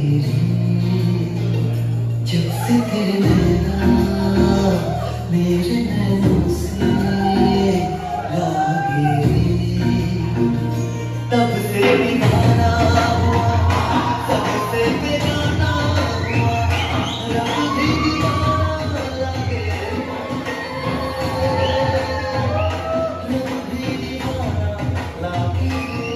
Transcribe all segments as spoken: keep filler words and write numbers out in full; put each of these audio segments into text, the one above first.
जब से तेरे नैना मेरे नैनों से लागे तब से दीवाना हुआ तब से बेगाना हुआ रब भी दीवाना लागे रब भी दीवाना लागे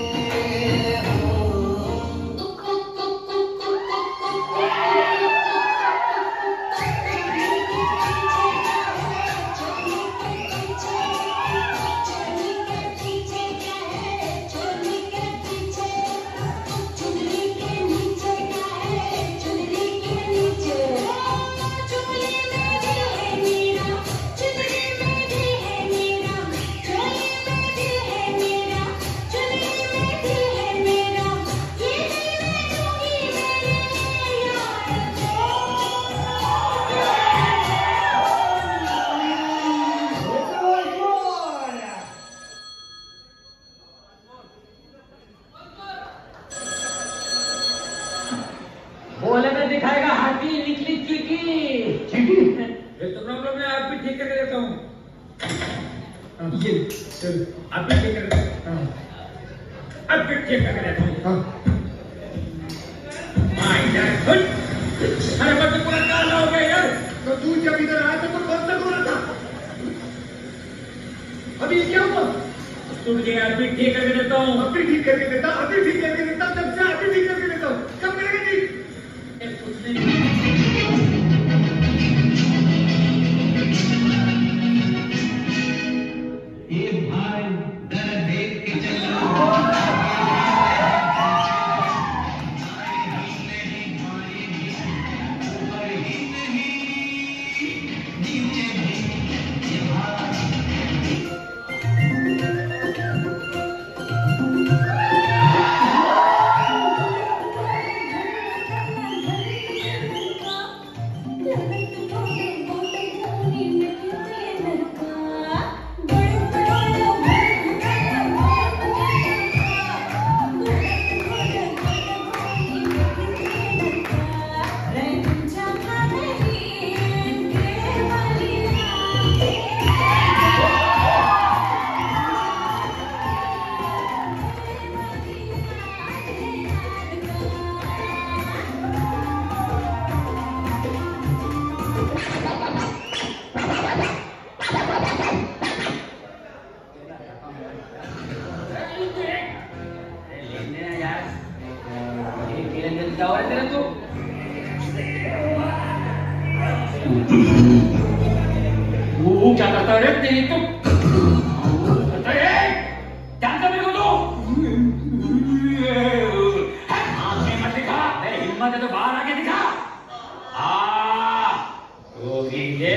बोले में दिखाएगा हाथी निकली चीटी चीटी ये तो प्रॉब्लम है। आप भी ठीक करके देता हूँ। ये चल आप भी ठीक कर देता हूँ। अब भी ठीक करके देता हूँ। हाँ यार खुद अरे बस पूरा काला हो गया यार। तो तू जब इधर आया तो बंद तक हो रहा था। अभी क्या हुआ? टूट गया। अब भी ठीक करके देता हूँ। अब भी ठीक करके देता हूँ। अभी ठीक करके देता हूँ। जब से अभी ठीक करके देता हूँ। कब करेगा ठीक? ये भाई दर देख के चला क्या हो रहा है तेरा तो? वो क्या करता है तेरी तो? जानता मेरे को तो? आंखें मत दिखा। मेरी हिम्मत है तो बाहर आके दिखा। हाँ तो ठीक है।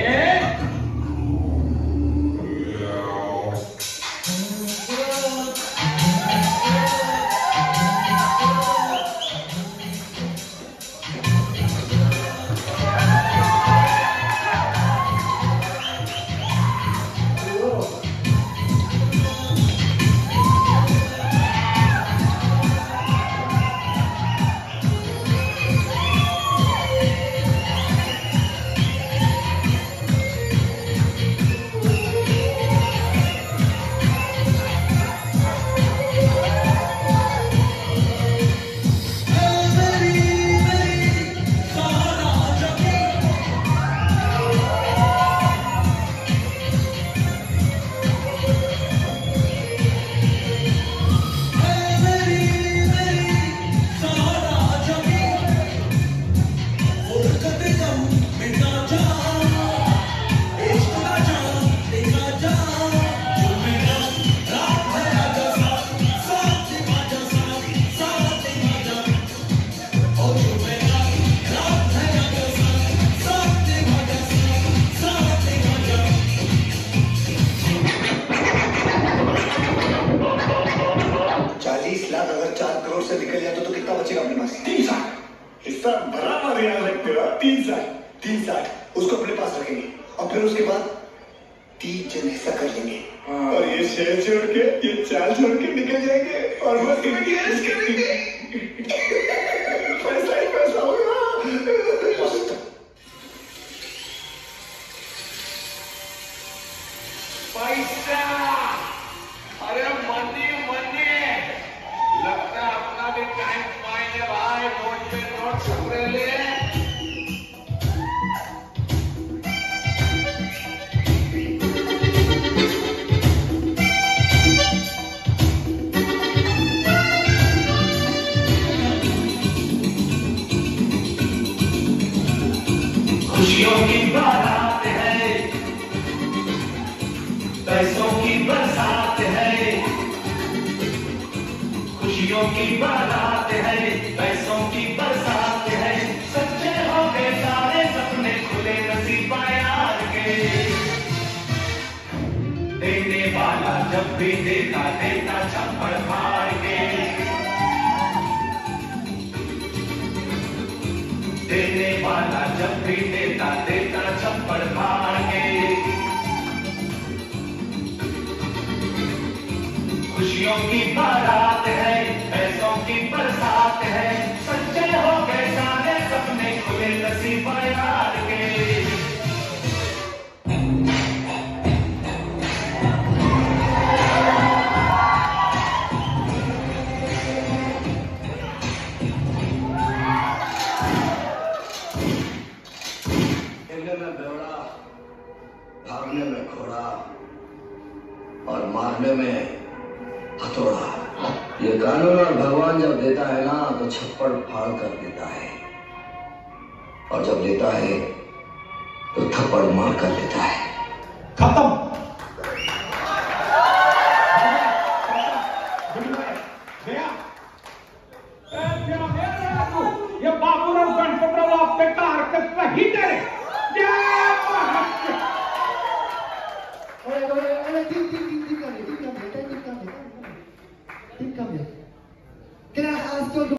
से निकल जाए तो, तो कितना बचेगा अपने पास? तीन साठ। हिस्सा बराबर याद रखते हो। तीन साठ तीन साठ उसको अपने पास रखेंगे और फिर उसके बाद तीन जन हिस्सा कर लेंगे और ये शहर छोड़ के ये चाल छोड़ के निकल जाएंगे और बस पैसा ही पैसा हो खुशियों की बारात है, पैसों की बरसात है। खुशियों की बारात है, पैसों की बरसात है। सच्चे हो गए सारे सपने, खुले नसीबा यार के। देने वाला जब भी देता देता छप्पड़ फाड़ के। देने वाला जब भी देता देता छप्पड़ फाड़ के। खुशियों की बारात है, पैसों की बरसात है। सच्चे हो गए सारे सपने, खुले नसीबा यार के। में बेवड़ा, भागने में घोड़ा और मारने में हथौड़ा। ये कानून और भगवान जब देता है ना तो छप्पड़ फाड़ कर देता है, और जब देता है तो थप्पड़ मार कर देता है।